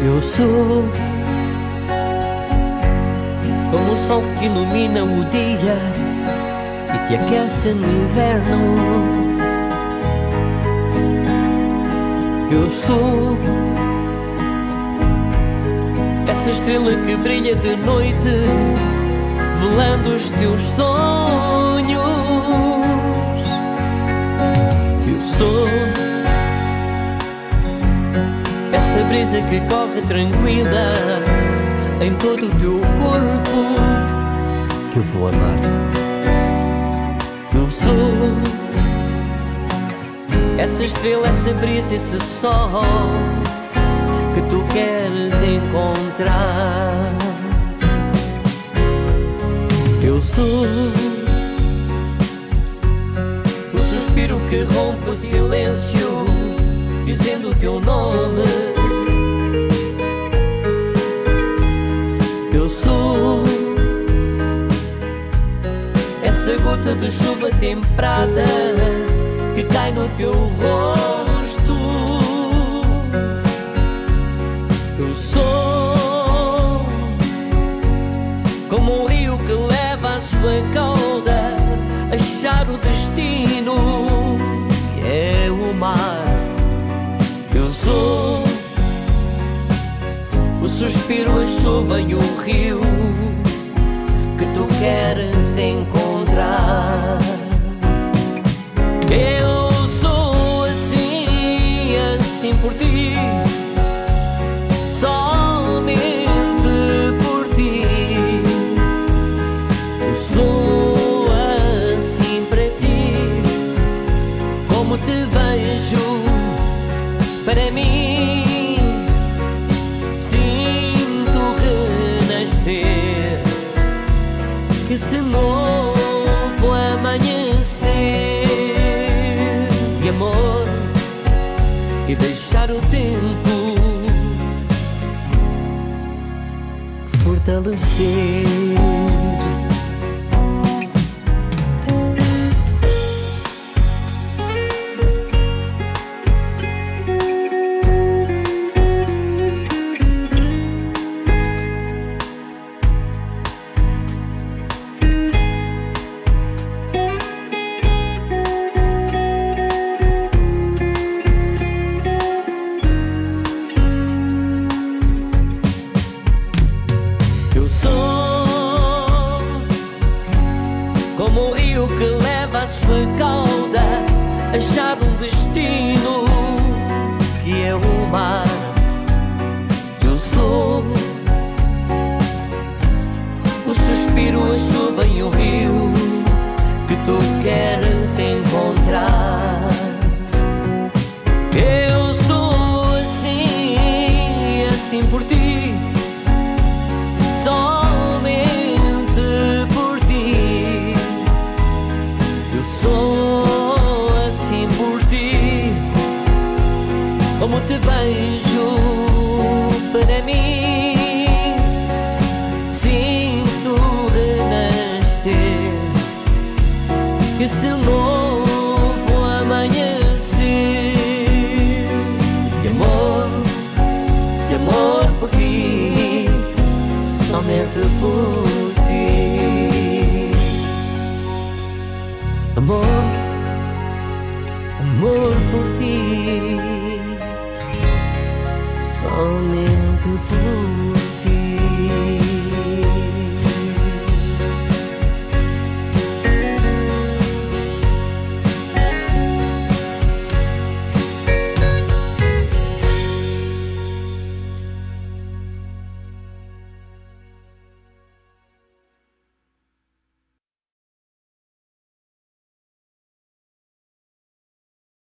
Eu sou como o sol que ilumina o dia e te aquece no inverno. Eu sou essa estrela que brilha de noite, velando os teus sonhos. Eu sou essa brisa que corre tranquila em todo o teu corpo, que eu vou amar. Eu sou essa estrela, essa brisa, esse sol que tu queres encontrar. Eu sou o suspiro que rompe o silêncio, dizendo o teu nome. Eu sou essa gota de chuva temperada que cai no teu rosto. Eu sou como um rio que leva a sua cauda a achar o destino, que é o mar. Eu sou o suspiro, a chuva e o rio que tu queres encontrar. Eu sou assim, assim por ti, somente por ti. Eu sou assim para ti, como te vejo para mim. Sinto renascer esse novo amanhecer de amor e deixar o tempo fortalecer. Como um rio que leva a sua cauda a achar um destino, que é o mar. Eu sou o suspiro, a chuva e o rio que tu queres encontrar. Eu sou assim, assim por ti, como te vejo para mim.